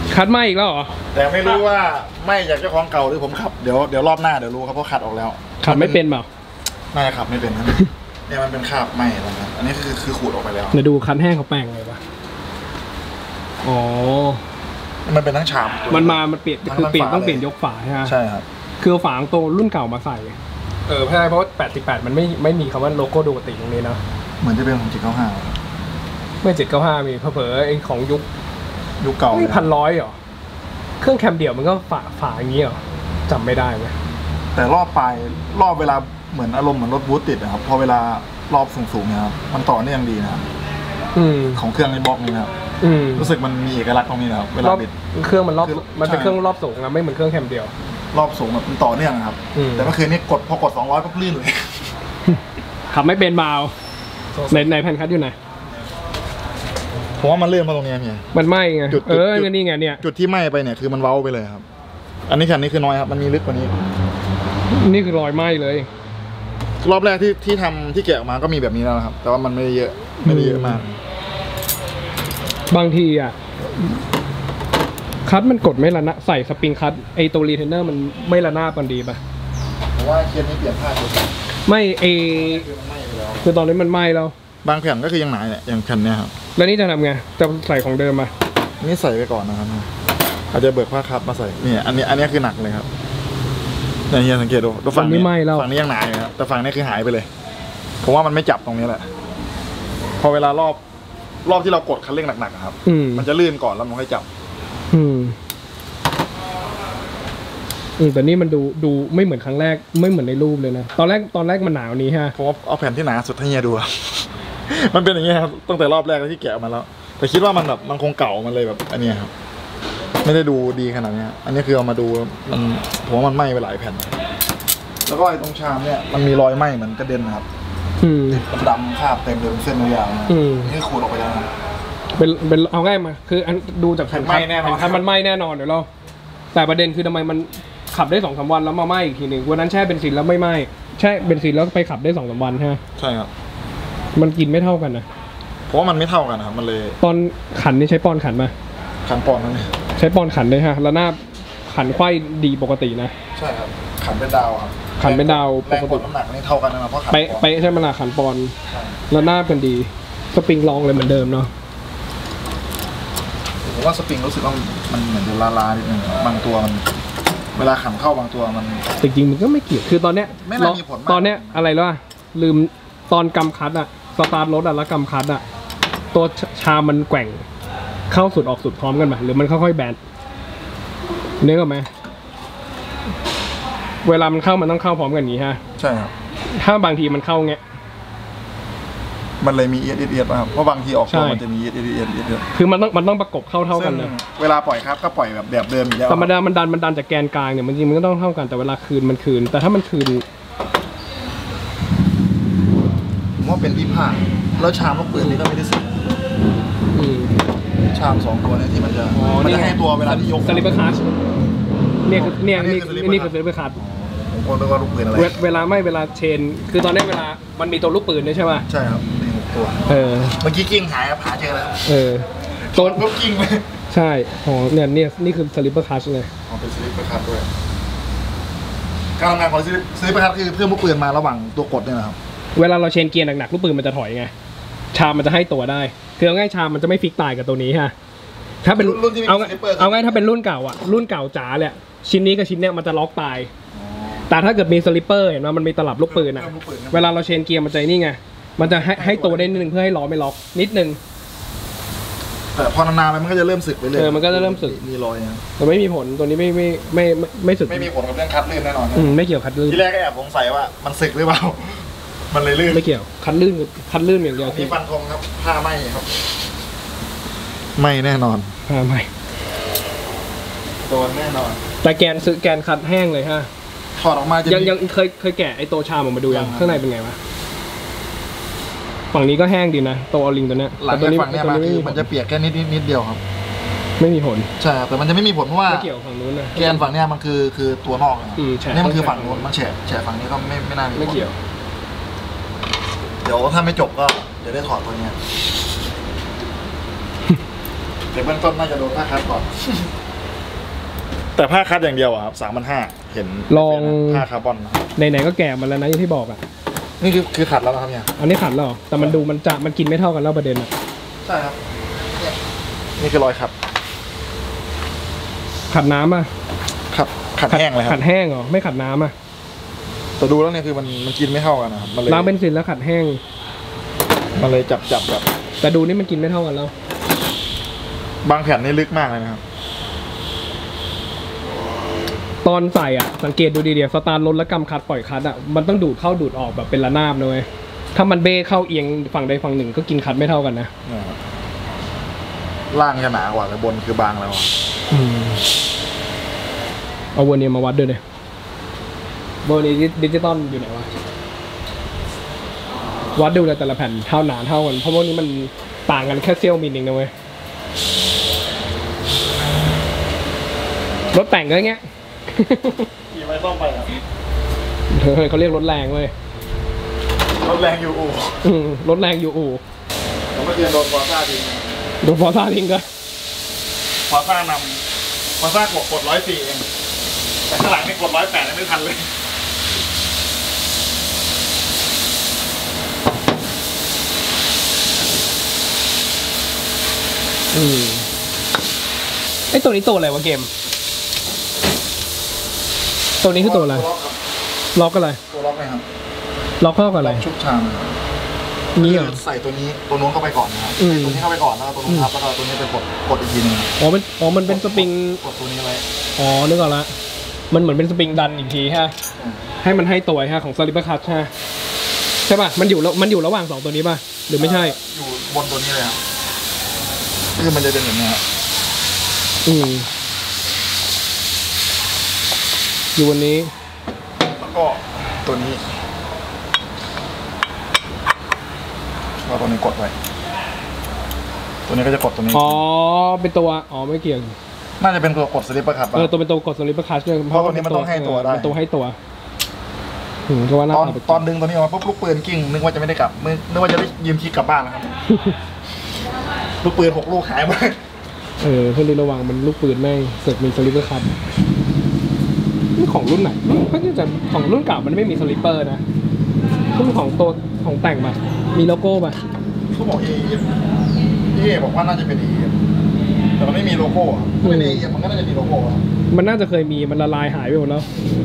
คัดไหมอีกแล้วเหรอแต่ไม่รู้ว่าไหมจากเจ้าของเก่าหรือผมขับเดี๋ยวรอบหน้าเดี๋ยวรู้ครับเพราะขัดออกแล้วขับไม่เป็นเปล่าน่าจะขับไม่เป็นนะเนี่ยมันเป็นคราบไหมแล้วนะอันนี้คือขูดออกไปแล้วเดี๋ยวดูคันแห้งเขาแปลงไงวะอ๋อมันเป็นทั้งชามมันเปลี่ยนคือต้องเปลี่ยนยกฝาใช่ไหมใช่ครับคือฝาโตรุ่นเก่ามาใส่ใช่เพราะว่า88มันไม่มีคำว่าโลโก้ดูกติตรงนี้นะเหมือนจะเป็นของ795 ไม่795มีเผลอไอ้ของยุคเก่า 1,100เหรอเครื่องแคมเดี่ยวมันก็ฝาอย่างนี้เหรอจำไม่ได้ไหมแต่รอบเวลาเหมือนอารมณ์เหมือนรถบูทติดนะครับพอเวลารอบสูงๆเนี่ยครับมันต่อเนื่องดีนะครับของเครื่องในบล็อกนี้นะครับรู้สึกมันมีเอกลักษณ์ตรงนี้นะครับเวลาบิดเครื่องมันเป็นเครื่องรอบสูงนะไม่เหมือนเครื่องแคมเดียวรอบสูงมันต่อเนื่องครับแต่เมื่อคืนนี้พอกด200ก็ลื่นเลยขับไม่เป็นเบาในแผ่นคัดอยู่ไหนผมว่ามันลื่นมาตรงนี้ไงมันไหมไงนี่ไงเนี่ยจุดที่ไหมไปเนี่ยคือมันเว้าไปเลยครับอันนี้แผ่นนี้คือน้อยครับมันมีลึกกว่านี้นี่คือรอยไหมเลยรอบแรกที่ทำที่แกะออกมาก็มีแบบนี้แล้วครับแต่ว่ามันไม่ได้เยอะมากบางทีอ่ะคัทมันกดไม่ระนาใส่สปริงคัทไอตัวรีเทนเนอร์มันไม่ระนาบกันดีป่ะเพราะว่าเคสนี้เปลี่ยนผ้าไม่คือตอนนี้มันไหม้แล้วบางแผ่นก็คือยังหนาเนี่ยอย่างแผ่นเนี้ยครับแล้วนี่จะทำไงจะใส่ของเดิมมานี่ใส่ไปก่อนนะครับอาจจะเบิกผ้าคัทมาใส่เนี่ยอันนี้คือหนักเลยครับอย่างเฮียสังเกตดูฝั่งนี้ฝั่งนี้ยังหนาอยู่ครับแต่ฝั่งนี้คือหายไปเลยผมว่ามันไม่จับตรงนี้แหละพอเวลารอบที่เรากดคันเร่งหนักๆครับมันจะลื่นก่อนแล้วมันค่อยจับแต่นี่มันดูไม่เหมือนครั้งแรกไม่เหมือนในรูปเลยนะตอนแรกมันหนาวนี้ฮะผมเอาแผ่นที่หนาสุดให้เฮียดูมันเป็นอย่างเงี้ยครับตั้งแต่รอบแรกที่แกะมาแล้วแต่คิดว่ามันแบบมันคงเก่ามันเลยแบบอันนี้ครับไม่ได้ดูดีขนาดนี้อันนี้คือเอามาดูมันผมว่ามันไหม้ไปหลายแผ่นแล้วก็ไอ้ตรงชามเนี่ยมันมีรอยไหม้เหมือนกระเด็นนะครับดำคราบเต็มเลยเส้นยาวนี่ขูดออกไปแล้วเป็นเอาง่ายมาคืออันดูจากแผ่นคันมันไหม้แน่นอนเดี๋ยวเราแต่ประเด็นคือทำไมมันขับได้2-3 วันแล้วมาไหม้อีกทีหนึ่งวันนั้นแช่เบนซินแล้วไม่ไหม้แช่เบนซินแล้วไปขับได้2-3 วันใช่ไหมใช่ครับมันกินไม่เท่ากันนะเพราะว่ามันไม่เท่ากันครับมันเลยตอนขันนี่ใช้ปอนขันมาขันปอนนั่นเองใช้ปอนขันเลยฮะแล้วหน้าขันไขว้ดีปกตินะใช่ครับขันเป็นดาวครับขันเป็นดาวปกติน้ำหนักนี่เท่ากันนะเพราะขันไปใช่ไหมล่ะขันปอนแล้วหน้าเป็นดีสปริงลองเลยเหมือนเดิมเนาะผมว่าสปริงรู้สึกว่ามันเหมือนจะลานิดนึงบางตัวมันเวลาขันเข้าบางตัวมันจริงๆมันก็ไม่เกี่ยวคือตอนเนี้ยไม่น่ามีผลตอนเนี้ยอะไรล่ะลืมตอนกำคัดอะสตาร์ทรถอะแล้วกำคัดอะตัวชามมันแกว่งเข้าสุดออกสุดพร้อมกันไหมหรือมันค่อยๆแบนเนื้อกันไหมเวลามันเข้ามันต้องเข้าพร้อมกันอย่างนี้ฮะใช่ครับถ้าบางทีมันเข้าเงี้ยมันเลยมีเอียดครับเพราะบางทีออกตัวมันจะมีเอียดคือมันต้องประกบเข้าเท่ากันเลยเวลาปล่อยครับก็ปล่อยแบบเดิมอยู่แล้วธรรมดามันดันจากแกนกลางเนี่ยมันจริงมันก็ต้องเท่ากันแต่เวลาคืนมันคืนแต่ถ้ามันคืนผมว่าเป็นที่ผ้าแล้วชามลูกปืนนี่ก็ไม่ได้สึกชาม2 ตัวเนี่ยที่มันจะให้ตัวเวลาที่ยกสลิปเปอร์คัทนี่คือสลิปเปอร์คัทผมก็นึกว่าลูกปืนอะไรเวลาเชนคือตอนนี้เวลามันมีตัวลูกปืนด้วยใช่ไหมใช่ครับมี6 ตัวเมื่อกี้กิ้งหายหาเจอแล้วตัวลูกกิ้งเลยใช่อ๋อเนี่ยนี่คือสลิปเปอร์คัทเลยเป็นสลิปเปอร์คัทด้วยการทำงานของสลิปเปอร์คัทคือเพิ่มลูกปืนมาระหว่างตัวกดเนี่ยนะครับเวลาเราเชนเกียร์หนักๆลูกปืนมันจะถอยไงชามมันจะให้ตัวได้คือเอาง่ายชามมันจะไม่ฟิกตายกับตัวนี้ฮะถ้าเป็นเอาง่ายถ้าเป็นรุ่นเก่าอ่ะรุ่นเก่าจ๋าเลยชิ้นนี้กับชิ้นเนี้ยมันจะล็อกตายแต่ถ้าเกิดมีสลิปเปอร์เห็นว่ามันมีตลับลูกปืนอ่ะเวลาเราเชนเกียร์มันจะนี่ไงมันจะให้ตัวได้นิดนึงเพื่อให้ล้อไม่ล็อกนิดนึงแต่พอนานๆมันก็จะเริ่มสึกไปเลยมันก็จะเริ่มสึกมีรอยนะแต่ไม่มีผลตัวนี้ไม่สึกไม่มีผลกับเรื่องคัดลื่นแน่นอนไม่เกี่ยวคัดลื่นที่แรกก็แอบสงสัยว่ามันสึกหรือเปล่ามันเลยลื่นไม่เกี่ยวคัดลื่นอย่างเดียวที่ฟันธงครับผ้าไหมครับไม่แน่นอนผ้าไหมโดนแน่นอนแต่แกนคัดแห้งเลยฮะถอดออกมายังเคยแกะไอตัวชามออกมาดูยังข้างในเป็นไงวะฝั่งนี้ก็แห้งดีนะตัวอลิงตัวนี้หลังจากฝั่งนี้มาคือมันจะเปียกแค่นิดเดียวครับไม่มีผลใช่แต่มันจะไม่มีผลเพราะว่าไม่เกี่ยวฝั่งนู้นนะแกนฝั่งนี้มันคือตัวนอกนี่มันคือฝั่งนู้นมันแฉะฝั่งนี้ก็ไม่น่ามีไม่เกี่ยวเดี๋ยวถ้าไม่จบก็เดี๋ยวได้ถอดตัวนี้แต่เบื้องต้นน่าจะโดนผ้าคัดก่อน แต่ผ้าคัดอย่างเดียวอะครับ3,500เห็นลองผ้าคาร์บอนไหนๆก็แก่มาแล้วนะอย่างที่บอกอ่ะนี่คือขัดแล้วนะครับเนี่ยอันนี้ขัดแล้วแต่มันดูมันกินไม่เท่ากันแล้วประเด็นอ่ะใช่ครับนี่คือรอยขัดน้ำอ่ะขัดแห้งเลยครับขัดแห้งเหรอไม่ขัดน้ำอ่ะแต่ดูแล้วเนี่ยคือมันกินไม่เท่ากันนะครับล้างเบนซินแล้วขัดแห้งมันเลยจับแบบแต่ดูนี่มันกินไม่เท่ากันแล้วบางแผ่นนี่ลึกมากเลยนะครับตอนใส่อ่ะสังเกตดูดีเดียวสตาร์ทรถแล้วกำคัดปล่อยคัดอ่ะมันต้องดูดเข้าดูดออกแบบเป็นระนาบเลยถ้ามันเบ้เข้าเอียงฝั่งใดฝั่งหนึ่งก็กินคัดไม่เท่ากันนะล่างจะหนากว่าแต่บนคือบางแล้วเอาเวอร์เนียมาวัดด้วยเลยเวอร์เนียดิจิตอลอยู่ไหนวะวัดดูเลยแต่ละแผ่นเท่าหนาเท่ากันเพราะว่านี้มันต่างกันแค่เซี่ยวมิลเองนะเว้ยรถแต่งก็อย่างเงี้ยขี่ไปซ่อมไปครับเขาเรียกรถแรงเว้ยรถแรงอยู่อู่รถแรงอยู่อู่ผมก็เรียนโดนฟอร์ซ่าทิ้งโดนฟอร์ซ่าทิ้งก็ฟอร์ซ่านำฟอร์ซ่ากด104เองแต่ข้างหลังนี่กด108ไม่ทันเลยไอ้ตัวนี้ตัวอะไรวะเกมตัวนี้คือตัวอะไรล็อกอะไรตัวล็อกไหมครับล็อกเข้ากับอะไรชุบชามนี่เหรอใส่ตัวนี้ตัวนู้นเข้าไปก่อนนะครับตัวนี้เข้าไปก่อนแล้วตัวนู้นทับแล้วก็ตัวนี้ไปกดอีกทีนึงมันเป็นสปริงกดตัวนี้ไว้นึกออกละมันเหมือนเป็นสปริงดันอีกทีฮะให้มันให้ตัวฮะของสลิปเปอร์คัทใช่ป่ะมันอยู่ระหว่าง2ตัวนี้ป่ะหรือไม่ใช่อยู่บนตัวนี้เลยครับคือมันจะเป็นอย่างนี้ครับอยู่วันนี้แล้วก็ตัวนี้เราตัวนี้กดไว้ตัวนี้ก็จะกดตัวนี้เป็นตัวไม่เกี่ยวน่าจะเป็นตัวกดสลิปเปอร์คัทตัวเป็นตัวกดสลิปเปอร์คัทเพราะตัวนี้มันต้องให้ตัวได้ตัวให้ตัวก็ว่าตอนดึงตัวนี้ออกมาปุ๊บลูกปืนกิ้งนึกว่าจะไม่ได้กลับนึกว่าจะได้ยืมคีย์กลับบ้านแล้วครับลูกปืน6 ลูกหายไปเพื่อนระวังมันลูกปืนแม่งเสือกมีสลิปเปอร์คัทนี่ของรุ่นไหนเพื่อนจะของรุ่นเก่ามันไม่มีสลิปเปอร์นะรุ่นของตัวของแต่งป่ะมีโลโก้ป่ะเขาบอกบอกว่าน่าจะเป็นแต่มันไม่มีโลโก้ไม่ได้มันก็น่าจะมีโลโก้มันน่าจะเคยมีมันละลายหายไปหมดแล้ว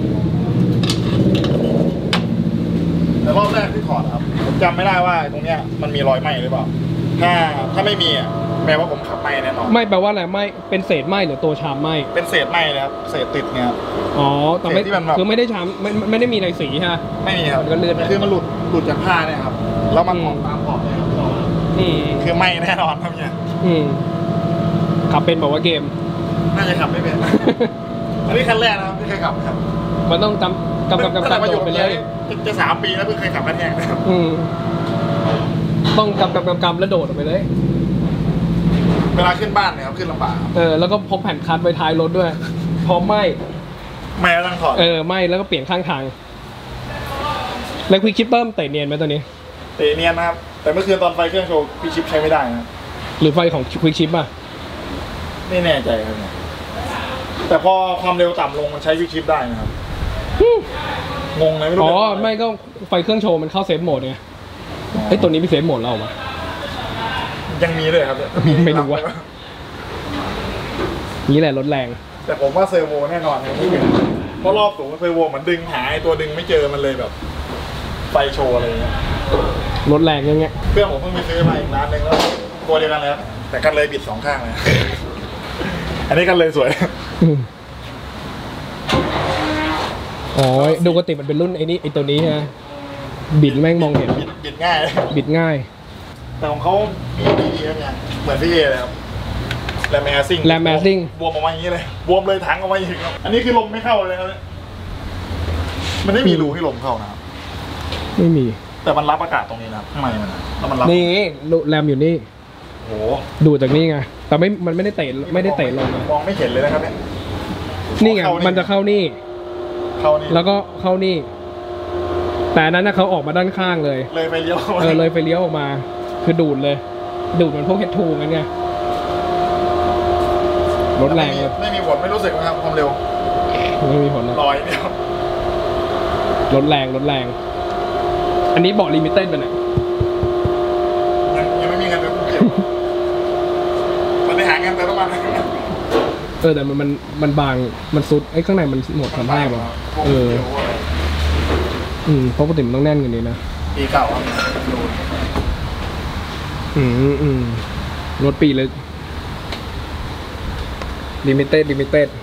แต่รอบแรกที่ถอดครับผมจำไม่ได้ว่าตรงเนี้ยมันมีรอยไหม้หรือเปล่าถ้าไม่มีแปลว่าผมขับไหม้แน่นอนไม่แปลว่าอะไรไหม้เป็นเศษไหม้หรือตัวชามไหม้เป็นเศษไหม้เลยครับเศษติดเนี่ยแต่ไม่คือไม่ได้ชามไม่ได้มีอะไรสีฮะไม่มีครับก็เลือดคือมันหลุดจากผ้าเนี่ยครับแล้วมันตามขอบเนี่ยคือไหม้แน่นอนครับเนี่ยขับเป็นบอกว่าเกมน่าจะขับไม่เป็นอันนี้คันแรกนะครับไม่เคยขับครับมันต้องกำไปเลยจะ3 ปีแล้วเพิ่งเคยขับคันแรกนะครับต้องกำแล้วโดดออกไปเลยเวลาขึ้นบ้านเนี่ยครับขึ้นลำบากแล้วก็พกแผ่นคัทไว้ท้ายรถด้วยพร้อมไหมแล้วต้องถอดไหมแล้วก็เปลี่ยนข้างทางแล้วควิกชิปเพิ่มเตะเนียนไหมตัวนี้เตะเนียนนะครับแต่เมื่อคืนตอนไฟเครื่องโชว์พี่ชิปใช้ไม่ได้นะหรือไฟของควิกชิปป่ะไม่แน่ใจครับแต่พอความเร็วต่ำลงมันใช้ควิกชิปได้นะครับงงเลยไม่รู้ไม่ก็ไฟเครื่องโชว์มันเข้าเซฟโหมดไงตัวนี้มีเซฟโหมดแล้วมั้ยยังมีเลยครับไม่รู้ว่านี่แหละรถแรงแต่ผมว่าเซอร์โวแน่นอนเพราะรอบสูงเซอร์โวเหมือนดึงหาตัวดึงไม่เจอมันเลยแบบไฟโชว์อะไรเงี้ยรถแรงอย่างเงี้ยเพื่อนผมเพิ่งไปซื้อมาอีกร้านนึงแล้วตัวเดียวกันแล้วแต่กันเลยบิด2 ข้างเลยอันนี้กันเลยสวยดูปกติมันเป็นรุ่นไอ้ตัวนี้ฮะบิดแม่งมองเห็นบิดง่ายแต่ของเขาดีๆเนี่ยเหมือนพี่เลยครับแรมแมสซิ่งบวมออกมาอย่างนี้เลยบวมเลยถังออกมาอย่างนี้ครับอันนี้คือลมไม่เข้าเลยครับมันไม่มีรูให้ลมเข้านะครับไม่มีแต่มันรับอากาศตรงนี้นะข้างในมันแล้วมันรับนี่แรมอยู่นี่โอ้ดูจากนี่ไงแต่มันไม่ได้เตะลงมองไม่เห็นเลยนะครับนี่ไงมันจะเข้านี่แล้วก็เข้านี่แต่นั้นนะเขาออกมาด้านข้างเลยไปเลี้ยวเลยไปเลี้ยวออกมาคือดูดมันพวกเฮดทูกันไงรถแรงเลยไม่มีผลไม่รู้สึกนะครับความเร็วไม่มีผลนะลอยเดียวรถแรงรถแรง อันนี้เบาะลิมิเต็ดไปไหนยังไม่มีเงินไปเกี่ยวมันได้หาเงินแต่ต้องมาแต่มันบางมันซุดไอ้ข้างในมันหมดสภาพอ่ะเพราะปกติมันต้องแน่นกว่านี้นะปีเก่าครับรถปีลึกลิมิเต็ด